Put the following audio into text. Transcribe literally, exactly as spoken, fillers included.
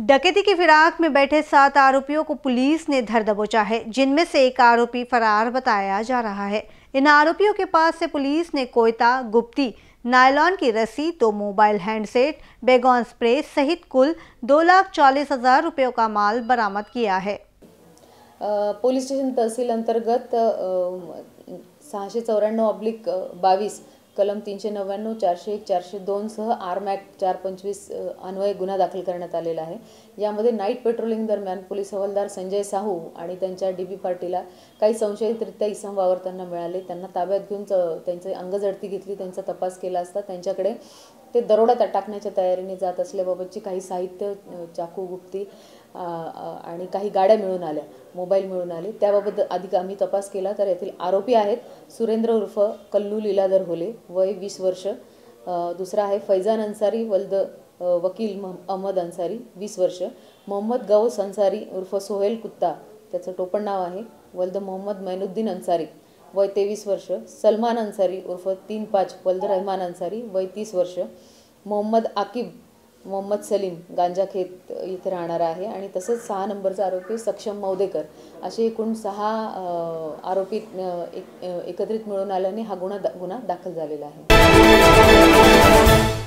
डकैती की फिराक में बैठे सात आरोपियों को पुलिस ने धर दबोचा है, जिनमें से एक आरोपी फरार बताया जा रहा है। इन आरोपियों के पास से पुलिस ने कोयता, गुप्ती, नायलॉन की रस्सी, दो मोबाइल हैंडसेट, बैगॉन स्प्रे सहित कुल दो लाख चालीस हजार रुपयों का माल बरामद किया है। पोलीस स्टेशन तहसील अंतर्गत सहाशे चौऱ्याण्णव ऑब्लिक बावीस कलम तीनशे नव्याण्णव चारशे एक चारशे दोन सह आरमॅक चार पंचवीस अन्वये गुन्हा दाखल करण्यात आलेला आहे। यामध्ये नाईट पेट्रोलिंग दरम्यान पोलीस हवालदार संजय साहू आणि त्यांच्या डीबी पार्टीला काही संशयितरित्या इसम वावरताना मिळाले। त्यांना ताब्यात घेऊन त्यांचे अंगझडती घेतली, त्यांचा तपास केला असता त्यांच्याकडे ते दरोडा टाकण्याच्या तयारीने जात असल्याबाबतची काही साहित्य, चाकू, गुप्ती आणि काही गाड्या मिळून आल्या, मोबाईल मिळून आले। त्याबाबत अधिक आम्ही तपास केला तर यातील आरोपी आहेत सुरेंद्र उर्फ कल्लू लीलाधर होले, वय वीस वर्ष। दुसरा आहे फैजान अन्सारी वल्द वकील अहमद अन्सारी, वीस वर्ष। मोहम्मद गौस अन्सारी उर्फ सोहेल कुत्ता, त्याचं टोपण नाव आहे, वल्द मोहम्मद मैनुद्दीन अन्सारी, वय तेवीस वर्ष। सलमान अन्सारी उर्फ तीन पाच वल्द रहमान अन्सारी, वय तीस वर्ष। मोहम्मद आकिब मोहम्मद सलीम गांजाखेत इथे राहणार आहे आणि तसंच सहा नंबरचा आरोपी सक्षम मौदेकर, असे एकूण सहा आरोपी एकत्रित मिळून आल्याने हा गुन्हा गुन्हा दाखल झालेला आहे।